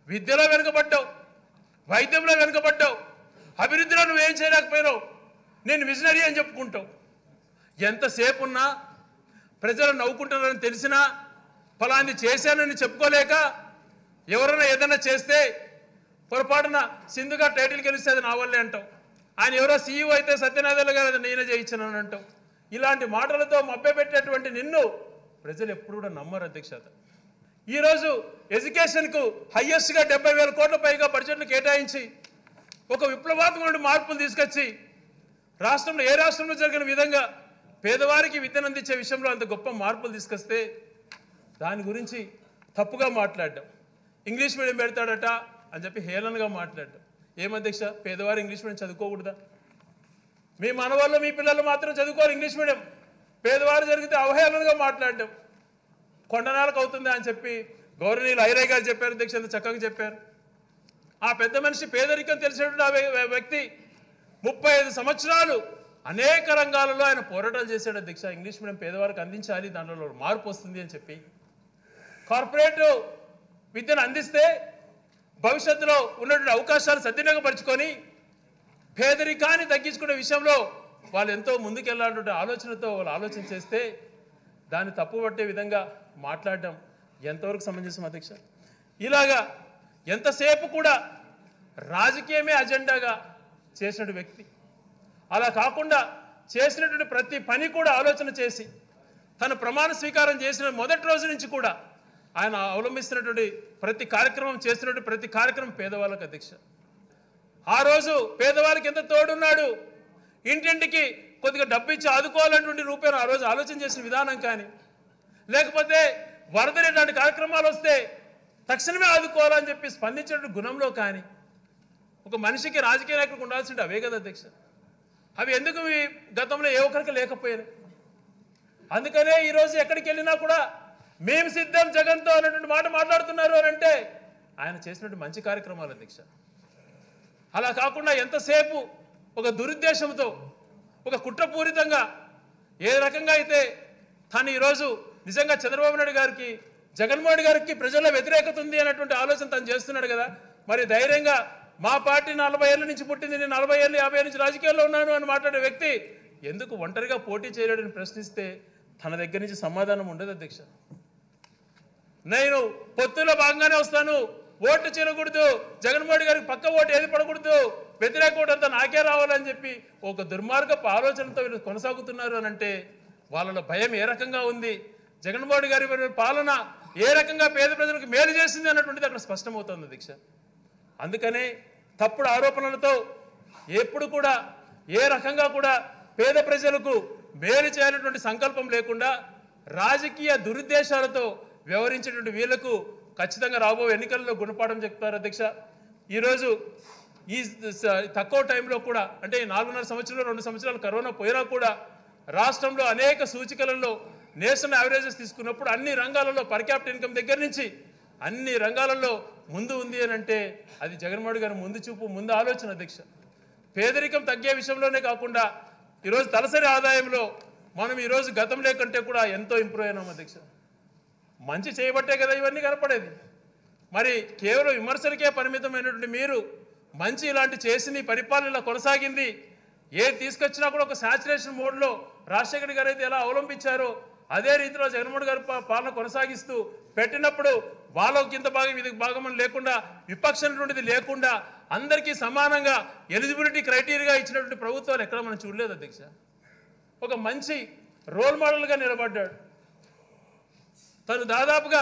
విద్యలో వెనుకబడ్డావు, వైద్యంలో వెనుకబడ్డావు, అభివృద్ధిలో నువ్వేం చేయలేకపోయినావు, నేను విజనరీ అని చెప్పుకుంటావు. ఎంతసేపు ఉన్నా ప్రజలు నవ్వుకుంటున్నారని తెలిసినా ఫలాన్ని చేశానని చెప్పుకోలేక ఎవరైనా ఏదైనా చేస్తే పొరపాటున సింధుగా టైటిల్ గెలిస్తే అది నా వల్లే అంటావు. ఆయన ఎవరో సీఈఓ అయితే సత్యనారాయణ గారు అది నేనే చేయించానని అంటావు. ఇలాంటి మాటలతో మభ్యపెట్టేటువంటి నిన్ను ప్రజలు ఎప్పుడు కూడా నమ్మరు అధ్యక్షత. ఈరోజు ఎడ్యుకేషన్కు హయ్యెస్ట్గా 70,000 కోట్ల పైగా బడ్జెట్ను కేటాయించి ఒక విప్లవాత్మక మార్పులు తీసుకొచ్చి రాష్ట్రంలో ఏ రాష్ట్రంలో జరిగిన విధంగా పేదవారికి విద్యను అందించే విషయంలో అంత గొప్ప మార్పులు తీసుకొస్తే దాని గురించి తప్పుగా మాట్లాడడం, ఇంగ్లీష్ మీడియం పెడతాడట అని చెప్పి హేళనగా మాట్లాడడం. ఏమధ్యక్ష, పేదవారు ఇంగ్లీష్ మీడియం చదువుకోకూడదా? మీ మనవాళ్ళు మీ పిల్లలు మాత్రం చదువుకోవాలి ఇంగ్లీష్ మీడియం, పేదవారు జరిగితే అవహేళనగా మాట్లాడడం కొండనాలకు అవుతుంది అని చెప్పి గౌరవనీయులు ఐరయ్య గారు చెప్పారు. అధ్యక్ష ఎంత చక్కగా చెప్పారు. ఆ పెద్ద మనిషి పేదరికం తెలిసినటువంటి ఆ వ్యక్తి 35 సంవత్సరాలు అనేక రంగాలలో ఆయన పోరాటాలు చేశాడు అధ్యక్ష. ఇంగ్లీష్ మీడియం పేదవారికి అందించాలి, దాంట్లో మార్పు వస్తుంది అని చెప్పి కార్పొరేట్ విద్యను అందిస్తే భవిష్యత్తులో ఉన్నటువంటి అవకాశాలు సద్వినియోగపరుచుకొని పేదరికాన్ని తగ్గించుకునే విషయంలో వాళ్ళు ఎంతో ముందుకెళ్లాలనే ఆలోచనతో వాళ్ళు ఆలోచన చేస్తే దాన్ని తప్పుపట్టే విధంగా మాట్లాడడం ఎంతవరకు సమంజసం అధ్యక్ష? ఇలాగా ఎంతసేపు కూడా రాజకీయమే అజెండాగా చేసిన వ్యక్తి, అలా కాకుండా చేసినటువంటి ప్రతి పని కూడా ఆలోచన చేసి తన ప్రమాణ స్వీకారం చేసిన మొదటి రోజు నుంచి కూడా ఆయన అవలంబిస్తున్నటువంటి ప్రతి కార్యక్రమం, చేస్తున్నటువంటి ప్రతి కార్యక్రమం పేదవాళ్ళకు అధ్యక్ష. ఆ రోజు పేదవాళ్ళకి ఎంత తోడున్నాడు, ఇంటింటికి కొద్దిగా డబ్బు ఇచ్చి ఆదుకోవాలన్నటువంటి రూపాయలు ఆ రోజు ఆలోచన చేసిన విధానం కానీ, లేకపోతే వరదలు ఇలాంటి కార్యక్రమాలు వస్తే తక్షణమే ఆదుకోవాలని చెప్పి స్పందించిన గుణంలో కానీ ఒక మనిషికి రాజకీయ నాయకుడికి ఉండాల్సింటే అవే కదా అధ్యక్ష. అవి ఎందుకు మీ గతంలో ఏ ఒక్కరికి లేకపోయాయి? అందుకనే ఈరోజు ఎక్కడికి వెళ్ళినా కూడా మేము సిద్ధం జగన్తో అన్నటువంటి మాట మాట్లాడుతున్నారు అని అంటే ఆయన చేసినటువంటి మంచి కార్యక్రమాలు అధ్యక్ష. అలా కాకుండా ఎంతసేపు ఒక దురుద్దేశంతో ఒక కుట్రపూరితంగా ఏ రకంగా అయితే తను ఈరోజు నిజంగా చంద్రబాబు నాయుడు గారికి, జగన్మోహన్ గారికి ప్రజల్లో వ్యతిరేకత ఉంది అన్నటువంటి ఆలోచన తను చేస్తున్నాడు కదా. మరి ధైర్యంగా మా పార్టీ 40 ఏళ్ళ నుంచి పుట్టింది, నేను 40 ఏళ్ళు 50 ఏళ్ళ నుంచి రాజకీయాల్లో ఉన్నాను అని మాట్లాడే వ్యక్తి ఎందుకు ఒంటరిగా పోటీ చేయలేడని ప్రశ్నిస్తే తన దగ్గర నుంచి సమాధానం ఉండదు అధ్యక్ష. నేను పొత్తులో భాగంగానే వస్తాను, ఓట్లు చేయకూడదు, జగన్మోహన్ గారికి పక్క ఓటు ఏది పడకూడదు, వ్యతిరేక ఓటు అంతా నాకే రావాలని చెప్పి ఒక దుర్మార్గపు ఆలోచనతో వీళ్ళు కొనసాగుతున్నారు అని అంటే వాళ్ళలో భయం ఏ రకంగా ఉంది, జగన్మోహన్ గారి పాలన ఏ రకంగా పేద ప్రజలకు మేలు చేసింది అన్నటువంటిది అక్కడ స్పష్టమవుతుంది అధ్యక్ష. అందుకనే తప్పుడు ఆరోపణలతో ఎప్పుడు కూడా ఏ రకంగా కూడా పేద ప్రజలకు మేలు చేయాలన్నటువంటి సంకల్పం లేకుండా రాజకీయ దురుద్దేశాలతో వ్యవహరించేటువంటి వీళ్లకు ఖచ్చితంగా రాబోయే ఎన్నికల్లో గుణపాఠం చెప్తారు అధ్యక్ష. ఈరోజు ఈ తక్కువ టైంలో కూడా అంటే ఈ 4.5 సంవత్సరాలు 2 సంవత్సరాలు కరోనా పోయినా కూడా రాష్ట్రంలో అనేక సూచికలలో నేషనల్ యావరేజెస్ తీసుకున్నప్పుడు అన్ని రంగాలలో పర్ క్యాపిటల్ ఇన్కమ్ దగ్గర నుంచి అన్ని రంగాలలో ముందు ఉంది అని అంటే అది జగన్మోహన్ గారి ముందు చూపు, ముందు ఆలోచన అధ్యక్ష. పేదరికం తగ్గే విషయంలోనే కాకుండా ఈరోజు తలసరి ఆదాయంలో మనం ఈరోజు గతంలో కంటే కూడా ఎంతో ఇంప్రూవ్ అయినాం అధ్యక్ష. మంచి చేయబట్టే కదా ఇవన్నీ కనపడేది. మరి కేవలం విమర్శలకే పరిమితమైనటువంటి మీరు మంచి ఇలాంటి చేసింది, పరిపాలన ఇలా కొనసాగింది, ఏది తీసుకొచ్చినా కూడా ఒక సాచురేషన్ మోడ్లో రాజశేఖర గారు అయితే ఎలా అవలంబించారో అదే రీతిలో జగన్మోహన్ గారి పాలన కొనసాగిస్తూ పెట్టినప్పుడు వాళ్ళకి ఇంత భాగం ఇది భాగం లేకుండా విపక్షమైనటువంటిది లేకుండా అందరికీ సమానంగా ఎలిజిబిలిటీ క్రైటీరియా ఇచ్చినటువంటి ప్రభుత్వాలు ఎక్కడ మనం చూడలేదు అధ్యక్ష. ఒక మంచి రోల్ మోడల్గా నిలబడ్డాడు. తను దాదాపుగా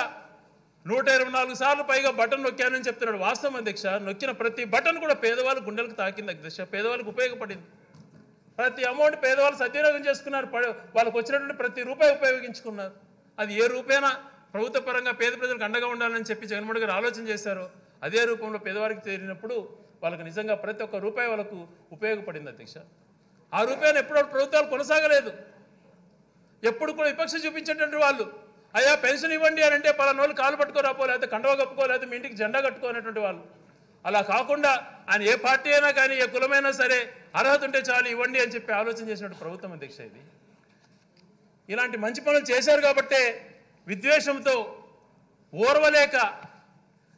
124 సార్లు పైగా బటన్ నొక్కానని చెప్తున్నాడు. వాస్తవం అధ్యక్ష, నొక్కిన ప్రతి బటన్ కూడా పేదవాళ్ళ గుండెలకు తాకింది అధ్యక్ష, పేదవాళ్ళకు ఉపయోగపడింది. ప్రతి అమౌంట్ పేదవాళ్ళు సద్వినియోగం చేసుకున్నారు, వాళ్ళకు వచ్చినటువంటి ప్రతి రూపాయి ఉపయోగించుకున్నారు. అది ఏ రూపైనా ప్రభుత్వ పరంగా పేద ప్రజలకు అండగా ఉండాలని చెప్పి జగన్మోహన్ గారు ఆలోచన చేశారో అదే రూపంలో పేదవారికి చేరినప్పుడు వాళ్ళకు నిజంగా ప్రతి ఒక్క రూపాయి వాళ్ళకు ఉపయోగపడింది అధ్యక్ష. ఆ రూపాయలు ఎప్పుడో ప్రభుత్వాలు కొనసాగలేదు. ఎప్పుడు కూడా విపక్ష చూపించేటువంటి వాళ్ళు అయ్యా పెన్షన్ ఇవ్వండి అని అంటే పలానోళ్ళు కాలు పట్టుకోరాపో, లేకపోతే కండవ కప్పుకో, లేకపోతే మీ ఇంటికి జెండా కట్టుకోనటువంటి వాళ్ళు. అలా కాకుండా ఆయన ఏ పార్టీ అయినా కానీ ఏ కులమైనా సరే అర్హత ఉంటే చాలు ఇవ్వండి అని చెప్పి ఆలోచన చేసినట్టు ప్రభుత్వం అధ్యక్ష. ఇది ఇలాంటి మంచి పనులు చేశారు కాబట్టే విద్వేషంతో ఓర్వలేక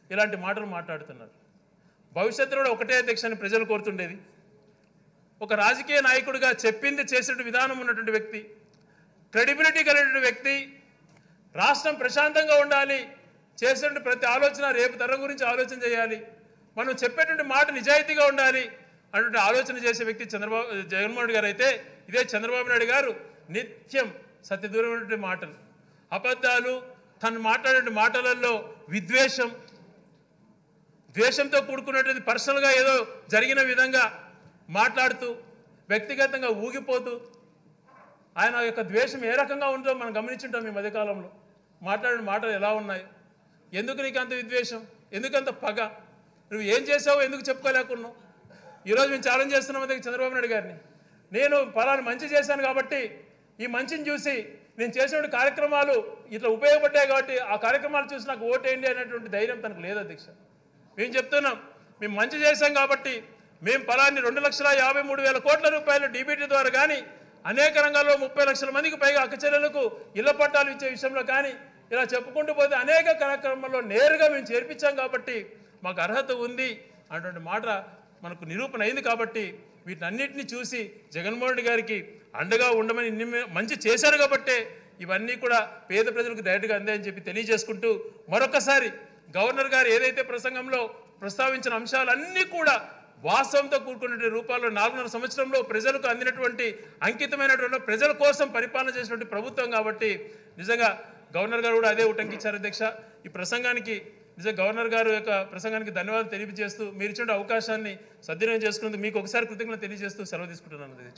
ఇలాంటి మాటలు మాట్లాడుతున్నారు. భవిష్యత్తులో కూడా ఒకటే అధ్యక్షాన్ని ప్రజలు కోరుతుండేది. ఒక రాజకీయ నాయకుడిగా చెప్పింది చేసిన విధానం ఉన్నటువంటి వ్యక్తి, క్రెడిబిలిటీ కలిగిన వ్యక్తి, రాష్ట్రం ప్రశాంతంగా ఉండాలి, చేసేటువంటి ప్రతి ఆలోచన రేపు తరం గురించి ఆలోచన చేయాలి, మనం చెప్పేటువంటి మాట నిజాయితీగా ఉండాలి అటువంటి ఆలోచన చేసే వ్యక్తి జగన్మోహన్ రెడ్డి గారు అయితే, ఇదే చంద్రబాబు నాయుడు గారు నిత్యం సత్యదూరమైనటువంటి మాటలు, అబద్ధాలు, తను మాట్లాడే మాటలలో విద్వేషం, ద్వేషంతో కూడుకున్నటువంటి పర్సనల్గా ఏదో జరిగిన విధంగా మాట్లాడుతూ వ్యక్తిగతంగా ఊగిపోతూ ఆయన యొక్క ద్వేషం ఏ రకంగా ఉందో మనం గమనించుంటాం. ఈ మధ్యకాలంలో మాట్లాడిన మాటలు ఎలా ఉన్నాయి, ఎందుకు నీకు అంత విద్వేషం, ఎందుకంత పగ, నువ్వు ఏం చేసావో ఎందుకు చెప్పుకోలేకున్నావు. ఈరోజు మేము ఛాలెంజ్ చేస్తున్నాం చంద్రబాబు నాయుడు గారిని, నేను పలానా మంచి చేశాను కాబట్టి ఈ మంచిని చూసి నేను చేసిన కార్యక్రమాలు ఇట్లా ఉపయోగపడ్డాయి కాబట్టి ఆ కార్యక్రమాలు చూసి నాకు ఓటేయండి అనేటువంటి ధైర్యం తనకు లేదు అధ్యక్ష. మేము చెప్తున్నాం, మేము మంచి చేశాం కాబట్టి మేము పలాన్ని 2,53,000 కోట్ల రూపాయలు డీబీటీ ద్వారా కానీ అనేక రంగాల్లో 30 లక్షల మందికి పైగా అక్కచెల్లెలకు ఇళ్ల పట్టాలు ఇచ్చే విషయంలో కానీ ఇలా చెప్పుకుంటూ పోతే అనేక కార్యక్రమాల్లో నేరుగా మేము చేర్పించాం కాబట్టి మాకు అర్హత ఉంది అటువంటి మాట మనకు నిరూపణ అయింది. కాబట్టి వీటన్నిటిని చూసి జగన్మోహన్ రెడ్డి గారికి అండగా ఉండమని మంచి చేశారు కాబట్టే ఇవన్నీ కూడా పేద ప్రజలకు డైరెక్ట్గా అందాయని చెప్పి తెలియజేసుకుంటూ, మరొకసారి గవర్నర్ గారు ఏదైతే ప్రసంగంలో ప్రస్తావించిన అంశాలన్నీ కూడా వాస్తవంతో కూడుకున్న రూపాల్లో 4.5 సంవత్సరంలో ప్రజలకు అందినటువంటి అంకితమైనటువంటి ప్రజల కోసం పరిపాలన చేసినటువంటి ప్రభుత్వం కాబట్టి నిజంగా గవర్నర్ గారు కూడా అదే ఉటంకించారు అధ్యక్ష. ఈ ప్రసంగానికి నిజంగా గవర్నర్ గారు యొక్క ప్రసంగానికి ధన్యవాదాలు తెలియజేస్తూ మీరు ఇచ్చిన అవకాశాన్ని సద్వినియోగం చేసుకున్నందుకు మీకు ఒకసారి కృతజ్ఞతలు తెలియజేస్తూ సెలవు తీసుకుంటున్నాను అధ్యక్ష.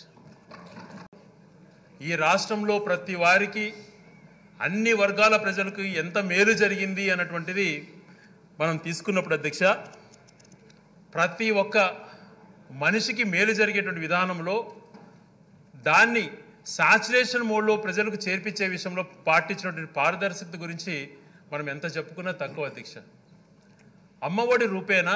ఈ రాష్ట్రంలో ప్రతి వారికి అన్ని వర్గాల ప్రజలకు ఎంత మేలు జరిగింది అన్నటువంటిది మనం తీసుకున్నప్పుడు అధ్యక్ష, ప్రతి ఒక్క మనిషికి మేలు జరిగేటువంటి విధానంలో దాన్ని సాచురేషన్ మోడ్లో ప్రజలకు చేర్పించే విషయంలో పాటించినటువంటి పారదర్శకత గురించి మనం ఎంత చెప్పుకున్నా తక్కువ అధ్యక్ష. అమ్మఒడి రూపేణా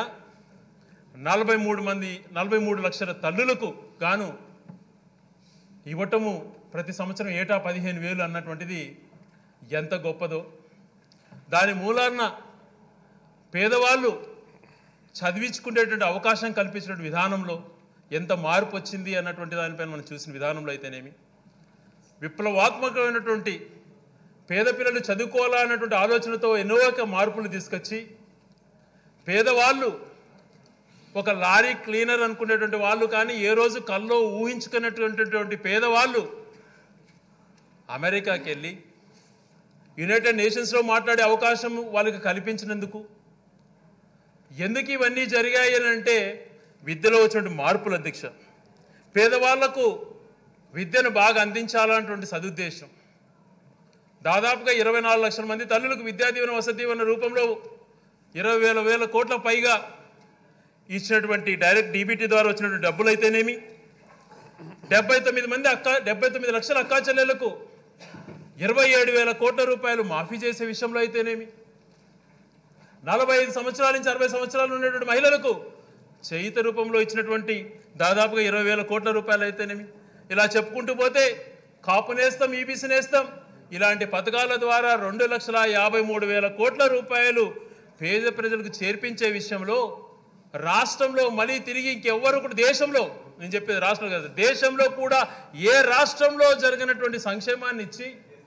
43 లక్షల తల్లులకు గాను ఇవ్వటము ప్రతి సంవత్సరం ఏటా 15,000 అన్నటువంటిది ఎంత గొప్పదో, దాని మూలాన పేదవాళ్ళు చదివించుకునేటువంటి అవకాశం కల్పించినటువంటి విధానంలో ఎంత మార్పు వచ్చింది అన్నటువంటి దానిపైన మనం చూసిన విధానంలో అయితేనేమి, విప్లవాత్మకమైనటువంటి పేద పిల్లలు చదువుకోవాలన్నటువంటి ఆలోచనతో ఎన్నో మార్పులు తీసుకొచ్చి పేదవాళ్ళు ఒక లారీ క్లీనర్ అనుకునేటువంటి వాళ్ళు కానీ ఏ రోజు కల్లో ఊహించుకునేటువంటి పేదవాళ్ళు అమెరికాకి వెళ్ళి యునైటెడ్ నేషన్స్లో మాట్లాడే అవకాశం వాళ్ళకి కల్పించినందుకు, ఎందుకు ఇవన్నీ జరిగాయి అని అంటే విద్యలో వచ్చినటువంటి మార్పులు అధ్యక్ష. పేదవాళ్లకు విద్యను బాగా అందించాలన్నటువంటి సదుద్దేశం, దాదాపుగా 24 లక్షల మంది తల్లులకు విద్యా దీవెన వసతి దీవెన రూపంలో 20,000 కోట్ల పైగా ఇచ్చినటువంటి డైరెక్ట్ డీబీటీ ద్వారా వచ్చినటువంటి డబ్బులు అయితేనేమి, 79 లక్షల అక్కా చెల్లెలకు 27,000 కోట్ల రూపాయలు మాఫీ చేసే విషయంలో అయితేనేమి, 45 సంవత్సరాల నుంచి 60 సంవత్సరాలు ఉన్నటువంటి మహిళలకు చేయుత రూపంలో ఇచ్చినటువంటి దాదాపుగా 20,000 కోట్ల రూపాయలు అయితేనేమి, ఇలా చెప్పుకుంటూ పోతే కాపు నేస్తం, ఈబీసీ నేస్తం ఇలాంటి పథకాల ద్వారా 2,53,000 కోట్ల రూపాయలు పేద ప్రజలకు చేర్పించే విషయంలో రాష్ట్రంలో మళ్ళీ తిరిగి ఇంకెవ్వరు కూడా దేశంలో, నేను చెప్పేది రాష్ట్రం కాదు, దేశంలో కూడా ఏ రాష్ట్రంలో జరిగినటువంటి సంక్షేమాన్ని ఇచ్చి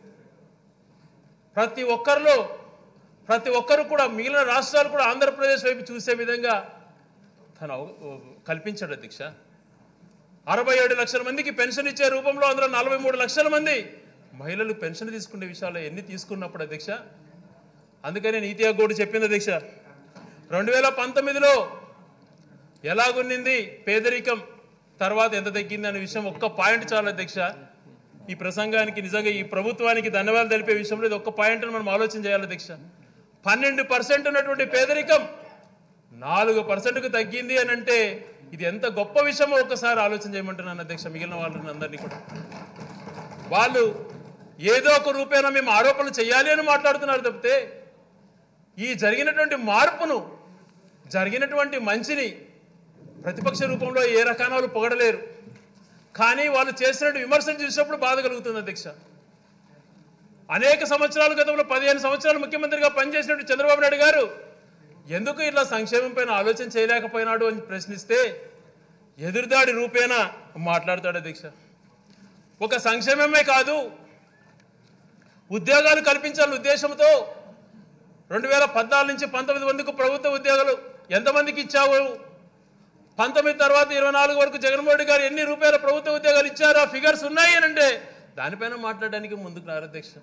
ప్రతి ఒక్కరు కూడా మిగిలిన రాష్ట్రాలు కూడా ఆంధ్రప్రదేశ్ వైపు చూసే విధంగా తను కల్పించాడు అధ్యక్ష. 67 లక్షల మందికి పెన్షన్ ఇచ్చే రూపంలో అందులో 43 లక్షల మంది మహిళలు పెన్షన్ తీసుకునే విషయాలు ఎన్ని తీసుకున్నప్పుడు అధ్యక్ష, అందుకనే నీతి ఆయోగ్ చెప్పింది అధ్యక్ష, 2019లో ఎలాగున్నింది పేదరికం, తర్వాత ఎంత తగ్గింది అనే విషయం ఒక్క పాయింట్ చాలు అధ్యక్ష. ఈ ప్రసంగానికి నిజంగా ఈ ప్రభుత్వానికి ధన్యవాదాలు తెలిపే విషయంలో ఇది ఒక్క పాయింట్ని మనం ఆలోచన చేయాలి అధ్యక్ష. 12% ఉన్నటువంటి పేదరికం 4%కు తగ్గింది అని అంటే ఇది ఎంత గొప్ప విషయమో ఒక్కసారి ఆలోచన చేయమంటున్నాను అధ్యక్ష. మిగిలిన వాళ్ళని అందరినీ కూడా వాళ్ళు ఏదో ఒక రూపేణా మేము ఆరోపణలు చేయాలి అని మాట్లాడుతున్నారు తప్పితే ఈ జరిగినటువంటి మార్పును, జరిగినటువంటి మంచిని ప్రతిపక్ష రూపంలో ఏ రకాన వాళ్ళు పొగడలేరు. కానీ వాళ్ళు చేసినట్టు విమర్శలు చూసినప్పుడు బాధ కలుగుతుంది అధ్యక్ష. అనేక సంవత్సరాల గతంలో 15 సంవత్సరాలు ముఖ్యమంత్రిగా పనిచేసినట్టు చంద్రబాబు నాయుడు గారు ఎందుకు ఇట్లా సంక్షేమం పైన ఆలోచన చేయలేకపోయినాడు అని ప్రశ్నిస్తే ఎదురుదాడి రూపేణా మాట్లాడతాడు అధ్యక్ష. ఒక సంక్షేమమే కాదు, ఉద్యోగాలు కల్పించాలనే ఉద్దేశంతో 2014 నుంచి 19 మందికి ప్రభుత్వ ఉద్యోగాలు ఎంతమందికి ఇచ్చావు, 19 తర్వాత 24 వరకు జగన్మోహన్ రెడ్డి గారు ఎన్ని రూపాయల ప్రభుత్వ ఉద్యోగాలు ఇచ్చారో ఫిగర్స్ ఉన్నాయి అని అంటే దానిపైన మాట్లాడడానికి ముందుకు రారు అధ్యక్ష.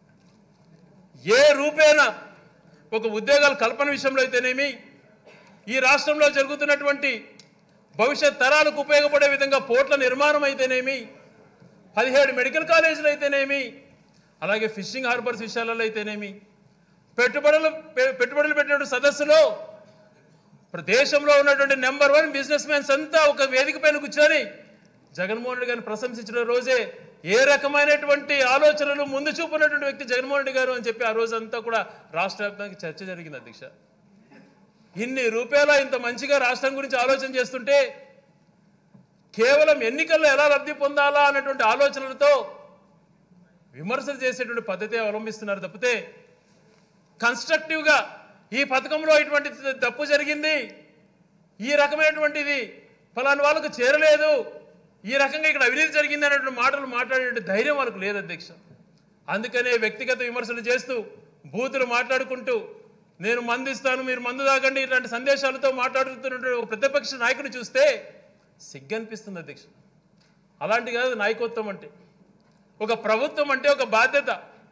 ఏ రూపేణా ఒక ఉద్యోగాల కల్పన విషయంలో అయితేనేమి, ఈ రాష్ట్రంలో జరుగుతున్నటువంటి భవిష్యత్ తరాలకు ఉపయోగపడే విధంగా పోర్ట్ల నిర్మాణం అయితేనేమి, 17 మెడికల్ కాలేజీలు అయితేనేమి, అలాగే ఫిషింగ్ హార్బర్స్ విషయాలలో అయితేనేమి, పెట్టుబడులు పెట్టినటువంటి సదస్సులో దేశంలో ఉన్నటువంటి నెంబర్ 1 బిజినెస్ మ్యాన్స్ అంతా ఒక వేదిక పైన కూర్చొని జగన్మోహన్ రెడ్డి గారిని ప్రశంసించిన రోజే ఏ రకమైనటువంటి ఆలోచనలు ముందు చూపున్నటువంటి వ్యక్తి జగన్మోహన్ రెడ్డి గారు అని చెప్పి ఆ రోజంతా కూడా రాష్ట్ర వ్యాప్తంగా చర్చ జరిగింది అధ్యక్ష. ఇన్ని రూపాయల ఇంత మంచిగా రాష్ట్రం గురించి ఆలోచన చేస్తుంటే కేవలం ఎన్నికల్లో ఎలా లబ్ధి పొందాలా అన్నటువంటి ఆలోచనలతో విమర్శలు చేసేటువంటి పద్ధతి అవలంబిస్తున్నారు తప్పితే కన్స్ట్రక్టివ్గా ఈ పథకంలో ఇటువంటి తప్పు జరిగింది, ఈ రకమైనటువంటిది ఫలాని వాళ్ళకు చేరలేదు, ఈ రకంగా ఇక్కడ అవినీతి జరిగింది అనేటువంటి మాటలు మాట్లాడే ధైర్యం వాళ్ళకు లేదు అధ్యక్ష. అందుకనే వ్యక్తిగత విమర్శలు చేస్తూ బూతులు మాట్లాడుకుంటూ నేను మందు ఇస్తాను మీరు మందు తాగండి ఇట్లాంటి సందేశాలతో మాట్లాడుతున్నటువంటి ఒక ప్రతిపక్ష నాయకుడు చూస్తే సిగ్గనిపిస్తుంది అధ్యక్ష. అలాంటి కాదు నాయకత్వం అంటే. ఒక ప్రభుత్వం అంటే ఒక బాధ్యత.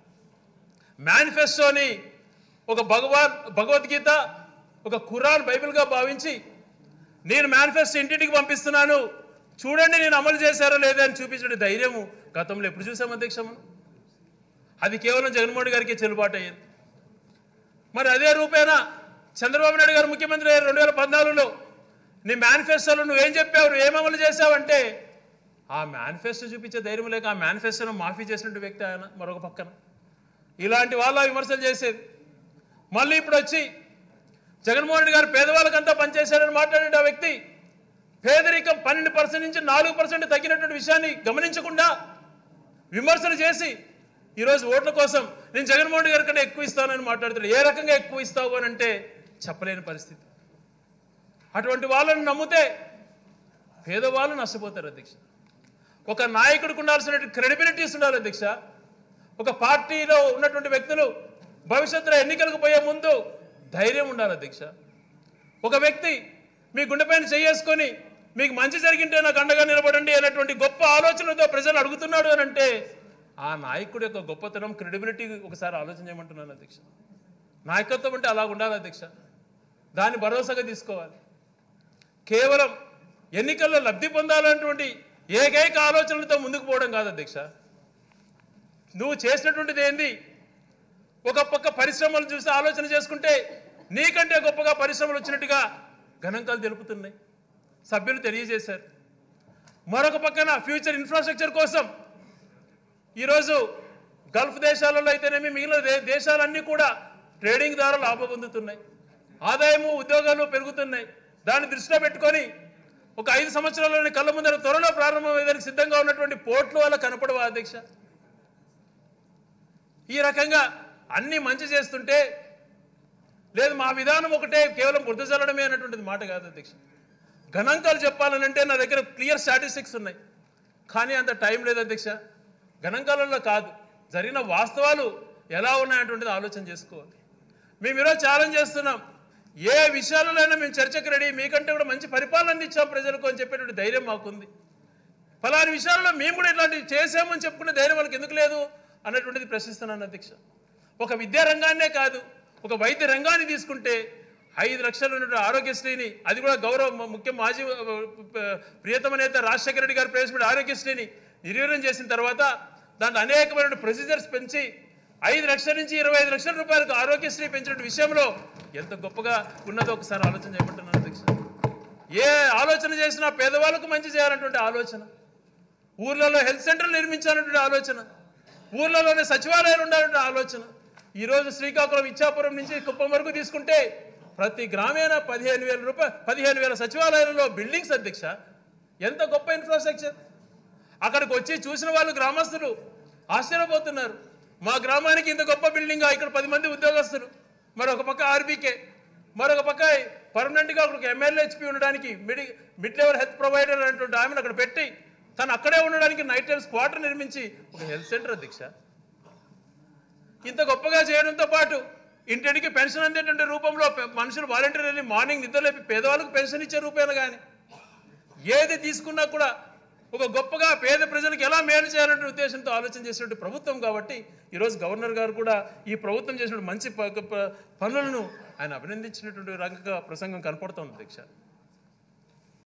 మేనిఫెస్టోని ఒక భగవద్గీత, ఒక ఖురాన్, బైబిల్గా భావించి నేను మేనిఫెస్టో ఇంటింటికి పంపిస్తున్నాను, చూడండి నేను అమలు చేశారో లేదా అని చూపించే ధైర్యము గతంలో ఎప్పుడు చూసాం అధ్యక్ష మనం? అది కేవలం జగన్మోహన్ గారికి చెల్లుబాటు అయ్యేది. మరి అదే రూపేణా చంద్రబాబు నాయుడు గారు ముఖ్యమంత్రి 2014లో నీ మేనిఫెస్టోలో నువ్వేం చెప్పావు, నువ్వేం అమలు చేశావంటే ఆ మేనిఫెస్టో చూపించే ధైర్యం లేక ఆ మేనిఫెస్టోను మాఫీ చేసినట్టు వ్యక్తి ఆయన మరొక పక్కన. ఇలాంటి వాళ్ళ విమర్శలు చేసేది. మళ్ళీ ఇప్పుడు వచ్చి జగన్మోహన్ రెడ్డి గారు పేదవాళ్ళకంతా పనిచేశారని మాట్లాడే ఆ వ్యక్తి పేదరికం 12% నుంచి 4% తగ్గినటువంటి విషయాన్ని గమనించకుండా విమర్శలు చేసి ఈరోజు ఓట్ల కోసం నేను జగన్మోహన్ రెడ్డి గారి కంటే ఎక్కువ ఇస్తానని మాట్లాడుతాడు. ఏ రకంగా ఎక్కువ ఇస్తావు అని అంటే చెప్పలేని పరిస్థితి. అటువంటి వాళ్ళని నమ్మితే పేదవాళ్ళు నష్టపోతారు అధ్యక్ష. ఒక నాయకుడికి ఉండాల్సిన క్రెడిబిలిటీస్ ఉండాలి అధ్యక్ష. ఒక పార్టీలో ఉన్నటువంటి వ్యక్తులు భవిష్యత్తులో ఎన్నికలకు పోయే ముందు ధైర్యం ఉండాలి అధ్యక్ష. ఒక వ్యక్తి మీ గుండెపైన చేసుకొని మీకు మంచి జరిగింటే నాకు అండగా నిలబడండి అనేటువంటి గొప్ప ఆలోచనతో ప్రజలు అడుగుతున్నాడు అని అంటే ఆ నాయకుడి యొక్క గొప్పతనం, క్రెడిబిలిటీ ఒకసారి ఆలోచన చేయమంటున్నాను అధ్యక్ష. నాయకత్వం అంటే అలా ఉండాలి అధ్యక్ష. దాన్ని భరోసాగా తీసుకోవాలి. కేవలం ఎన్నికల్లో లబ్ధి పొందాలన్నటువంటి ఏకైక ఆలోచనలతో ముందుకు పోవడం కాదు అధ్యక్ష. నువ్వు చేసినటువంటిది ఏంది? ఒక పక్క పరిశ్రమలు చూసి ఆలోచన చేసుకుంటే నీకంటే గొప్పగా పరిశ్రమలు వచ్చినట్టుగా గణాంకాలు తెలుపుతున్నాయి, సభ్యులు తెలియజేశారు. మరొక పక్కన ఫ్యూచర్ ఇన్ఫ్రాస్ట్రక్చర్ కోసం ఈరోజు గల్ఫ్ దేశాలలో అయితేనేమి మిగిలిన దేశాలన్నీ కూడా ట్రేడింగ్ ద్వారా లాభం పొందుతున్నాయి, ఆదాయము ఉద్యోగాలు పెరుగుతున్నాయి. దాన్ని దృష్టిలో పెట్టుకొని ఒక 5 సంవత్సరాల్లోని కళ్ళ ముందర త్వరలో ప్రారంభమయ్యేదానికి సిద్ధంగా ఉన్నటువంటి పోర్ట్లు వల్ల కనపడవా అధ్యక్ష? ఈ రకంగా అన్ని మంచి చేస్తుంటే లేదు మా విధానం ఒకటే కేవలం బురద చల్లడమే అన్నటువంటిది మాట కాదు అధ్యక్ష. గణాంకాలు చెప్పాలనంటే నా దగ్గర క్లియర్ స్టాటిస్టిక్స్ ఉన్నాయి, కానీ అంత టైం లేదు అధ్యక్ష. గణాంకాలలో కాదు, జరిగిన వాస్తవాలు ఎలా ఉన్నాయనేటువంటిది ఆలోచన చేసుకోవాలి. మేము ఈరోజు ఛాలెంజ్ చేస్తున్నాం, ఏ విషయాలైనా మేము చర్చకు రెడీ, మీకంటే కూడా మంచి పరిపాలన అందించాం ప్రజలకు అని చెప్పేటువంటి ధైర్యం మాకుంది. ఫలాని విషయాల్లో మేము కూడా ఇట్లాంటివి చేసామని చెప్పుకునే ధైర్యం వాళ్ళకి ఎందుకు లేదు అన్నటువంటిది ప్రశ్నిస్తున్నాను అధ్యక్ష. ఒక విద్యా రంగాన్నే కాదు, ఒక వైద్య రంగాన్ని తీసుకుంటే 5 లక్షలు ఉన్నటువంటి ఆరోగ్యశ్రీని, అది కూడా గౌరవ ముఖ్య మాజీ ప్రియతమ నేత రాజశేఖర రెడ్డి గారు ప్రవేశపెట్టి ఆరోగ్యశ్రీని నిర్వీర్యం చేసిన తర్వాత దాంట్లో అనేకమైన ప్రొసీజర్స్ పెంచి 5 లక్షల నుంచి 25 లక్షల రూపాయలకు ఆరోగ్యశ్రీ పెంచిన విషయంలో ఎంత గొప్పగా ఉన్నదో ఒకసారి ఆలోచన చేయమంటున్నాను అధ్యక్ష. ఏ ఆలోచన చేసినా పేదవాళ్ళకు మంచి చేయాలన్నటువంటి ఆలోచన, ఊర్లలో హెల్త్ సెంటర్లు నిర్మించాలన్నటువంటి ఆలోచన, ఊర్లలోనే సచివాలయాలు ఉండాలనే ఆలోచన. ఈరోజు శ్రీకాకుళం ఇచ్చాపురం నుంచి కుప్పం వరకు తీసుకుంటే ప్రతి గ్రామీణ 15,000 సచివాలయాలలో బిల్డింగ్స్ అధ్యక్ష. ఎంత గొప్ప ఇన్ఫ్రాస్ట్రక్చర్. అక్కడికి వచ్చి చూసిన వాళ్ళు గ్రామస్తులు ఆశ్చర్యపోతున్నారు, మా గ్రామానికి ఇంత గొప్ప బిల్డింగా, ఇక్కడ 10 మంది ఉద్యోగస్తులు, మరొక పక్క ఆర్బీకే, మరొక పక్క పర్మనెంట్గా ఒక MLHP ఉండడానికి మిడ్ లెవెల్ హెల్త్ ప్రొవైడర్ అనేటువంటి ఆమెను అక్కడ పెట్టి తను అక్కడే ఉండడానికి నైట్ టైమ్స్ క్వార్టర్ నిర్మించి ఒక హెల్త్ సెంటర్ అధ్యక్ష. ఇంత గొప్పగా చేయడంతో పాటు ఇంటికి పెన్షన్ అందేటువంటి రూపంలో మనుషులు వాలంటీర్ వెళ్ళి మార్నింగ్ నిద్రలేపి పేదవాళ్ళకు పెన్షన్ ఇచ్చే రూపాయలు కానీ ఏది తీసుకున్నా కూడా ఒక గొప్పగా పేద ప్రజలకు ఎలా మేలు చేయాలనే ఉద్దేశంతో ఆలోచన చేసినటువంటి ప్రభుత్వం కాబట్టి ఈరోజు గవర్నర్ గారు కూడా ఈ ప్రభుత్వం చేసినటువంటి మంచి పనులను ఆయన అభినందించినటువంటి రంగంగా ప్రసంగం కనపడుతోంది అధ్యక్ష.